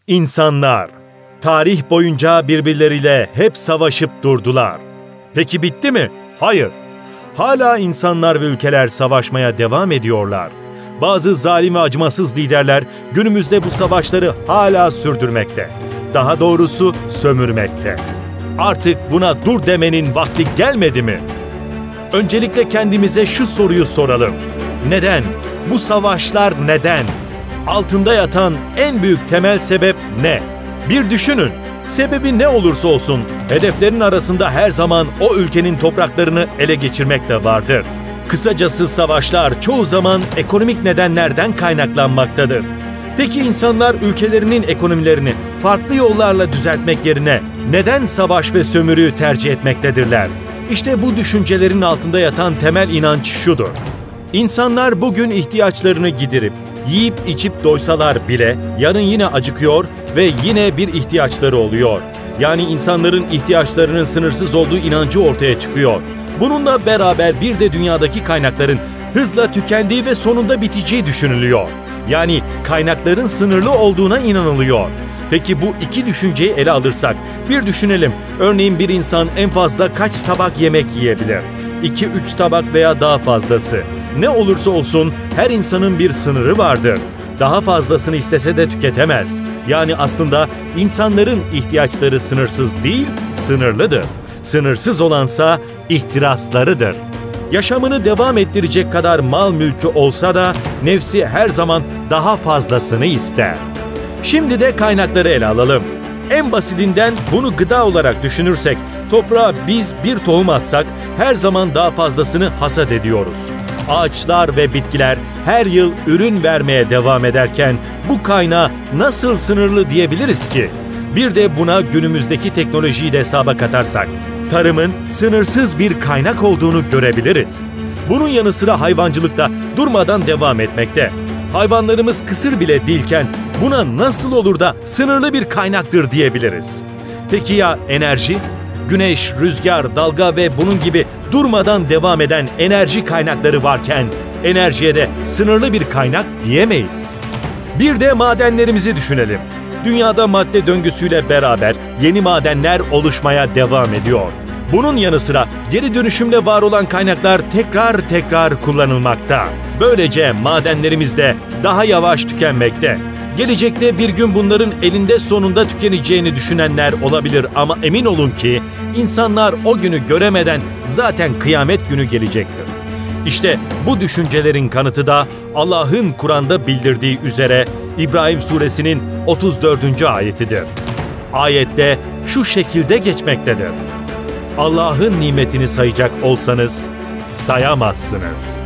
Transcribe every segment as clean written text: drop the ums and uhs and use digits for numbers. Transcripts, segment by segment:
İnsanlar tarih boyunca birbirleriyle hep savaşıp durdular. Peki bitti mi? Hayır. Hala insanlar ve ülkeler savaşmaya devam ediyorlar. Bazı zalim ve acımasız liderler günümüzde bu savaşları hala sürdürmekte. Daha doğrusu sömürmekte. Artık buna dur demenin vakti gelmedi mi? Öncelikle kendimize şu soruyu soralım. Neden? Bu savaşlar neden? Altında yatan en büyük temel sebep ne? Bir düşünün. Sebebi ne olursa olsun hedeflerin arasında her zaman o ülkenin topraklarını ele geçirmek de vardır. Kısacası savaşlar çoğu zaman ekonomik nedenlerden kaynaklanmaktadır. Peki insanlar ülkelerinin ekonomilerini farklı yollarla düzeltmek yerine neden savaş ve sömürüyü tercih etmektedirler? İşte bu düşüncelerin altında yatan temel inanç şudur. İnsanlar bugün ihtiyaçlarını giderip, yiyip içip doysalar bile yarın yine acıkıyor ve yine bir ihtiyaçları oluyor. Yani insanların ihtiyaçlarının sınırsız olduğu inancı ortaya çıkıyor. Bununla beraber bir de dünyadaki kaynakların hızla tükendiği ve sonunda biteceği düşünülüyor. Yani kaynakların sınırlı olduğuna inanılıyor. Peki bu iki düşünceyi ele alırsak, bir düşünelim. Örneğin bir insan en fazla kaç tabak yemek yiyebilir? 2-3 tabak veya daha fazlası. Ne olursa olsun her insanın bir sınırı vardır. Daha fazlasını istese de tüketemez. Yani aslında insanların ihtiyaçları sınırsız değil, sınırlıdır. Sınırsız olansa ihtiraslarıdır. Yaşamını devam ettirecek kadar mal mülkü olsa da nefsi her zaman daha fazlasını ister. Şimdi de kaynakları ele alalım. En basitinden bunu gıda olarak düşünürsek, toprağa biz bir tohum atsak her zaman daha fazlasını hasat ediyoruz. Ağaçlar ve bitkiler her yıl ürün vermeye devam ederken bu kaynağı nasıl sınırlı diyebiliriz ki? Bir de buna günümüzdeki teknolojiyi de hesaba katarsak, tarımın sınırsız bir kaynak olduğunu görebiliriz. Bunun yanı sıra hayvancılıkta durmadan devam etmekte. Hayvanlarımız kısır bile değilken buna nasıl olur da sınırlı bir kaynaktır diyebiliriz? Peki ya enerji? Güneş, rüzgar, dalga ve bunun gibi durmadan devam eden enerji kaynakları varken enerjiye de sınırlı bir kaynak diyemeyiz. Bir de madenlerimizi düşünelim. Dünyada madde döngüsüyle beraber yeni madenler oluşmaya devam ediyor. Bunun yanı sıra geri dönüşümle var olan kaynaklar tekrar kullanılmakta. Böylece madenlerimiz de daha yavaş tükenmekte. Gelecekte bir gün bunların elinde sonunda tükeneceğini düşünenler olabilir ama emin olun ki insanlar o günü göremeden zaten kıyamet günü gelecektir. İşte bu düşüncelerin kanıtı da Allah'ın Kur'an'da bildirdiği üzere İbrahim Suresinin 34. ayetidir. Ayette şu şekilde geçmektedir. Allah'ın nimetini sayacak olsanız sayamazsınız.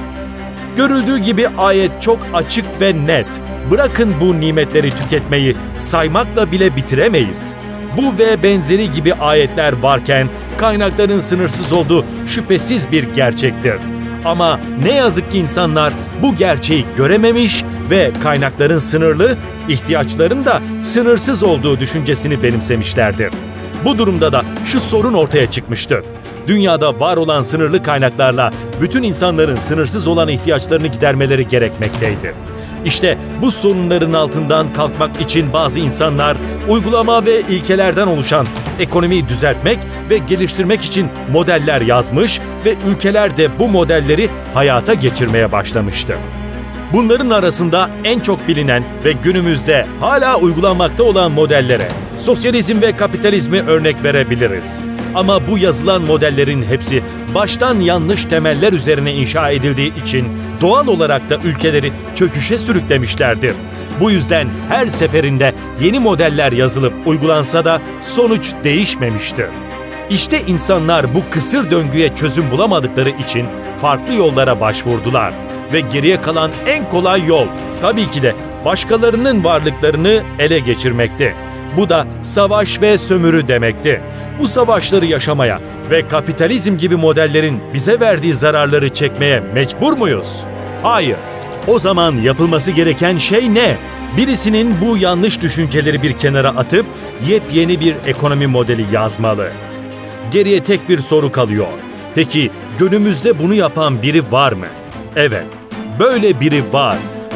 Görüldüğü gibi ayet çok açık ve net. Bırakın bu nimetleri tüketmeyi, saymakla bile bitiremeyiz. Bu ve benzeri gibi ayetler varken kaynakların sınırsız olduğu şüphesiz bir gerçektir. Ama ne yazık ki insanlar bu gerçeği görememiş ve kaynakların sınırlı, ihtiyaçların da sınırsız olduğu düşüncesini benimsemişlerdir. Bu durumda da şu sorun ortaya çıkmıştır. Dünyada var olan sınırlı kaynaklarla bütün insanların sınırsız olan ihtiyaçlarını gidermeleri gerekmekteydi. İşte bu sorunların altından kalkmak için bazı insanlar uygulama ve ilkelerden oluşan ekonomiyi düzeltmek ve geliştirmek için modeller yazmış ve ülkeler de bu modelleri hayata geçirmeye başlamıştı. Bunların arasında en çok bilinen ve günümüzde hala uygulanmakta olan modellere sosyalizm ve kapitalizmi örnek verebiliriz. Ama bu yazılan modellerin hepsi baştan yanlış temeller üzerine inşa edildiği için doğal olarak da ülkeleri çöküşe sürüklemişlerdir. Bu yüzden her seferinde yeni modeller yazılıp uygulansa da sonuç değişmemiştir. İşte insanlar bu kısır döngüye çözüm bulamadıkları için farklı yollara başvurdular. Ve geriye kalan en kolay yol tabii ki de başkalarının varlıklarını ele geçirmekti. Bu da savaş ve sömürü demekti. Bu savaşları yaşamaya ve kapitalizm gibi modellerin bize verdiği zararları çekmeye mecbur muyuz? Hayır. O zaman yapılması gereken şey ne? Birisinin bu yanlış düşünceleri bir kenara atıp yepyeni bir ekonomi modeli yazmalı. Geriye tek bir soru kalıyor. Peki günümüzde bunu yapan biri var mı? Evet, böyle biri var.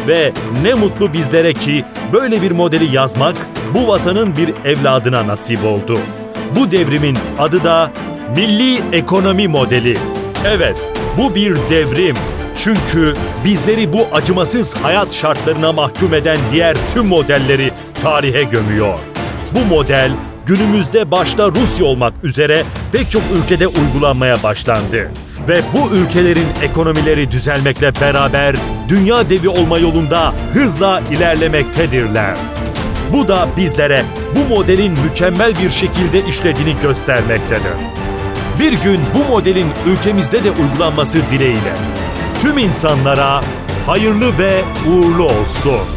Ve ne mutlu bizlere ki böyle bir modeli yazmak bu vatanın bir evladına nasip oldu. Bu devrimin adı da Milli Ekonomi Modeli. Evet, bu bir devrim. Çünkü bizleri bu acımasız hayat şartlarına mahkum eden diğer tüm modelleri tarihe gömüyor. Bu model günümüzde başta Rusya olmak üzere pek çok ülkede uygulanmaya başlandı. Ve bu ülkelerin ekonomileri düzelmekle beraber dünya devi olma yolunda hızla ilerlemektedirler. Bu da bizlere bu modelin mükemmel bir şekilde işlediğini göstermektedir. Bir gün bu modelin ülkemizde de uygulanması dileğiyle tüm insanlara hayırlı ve uğurlu olsun.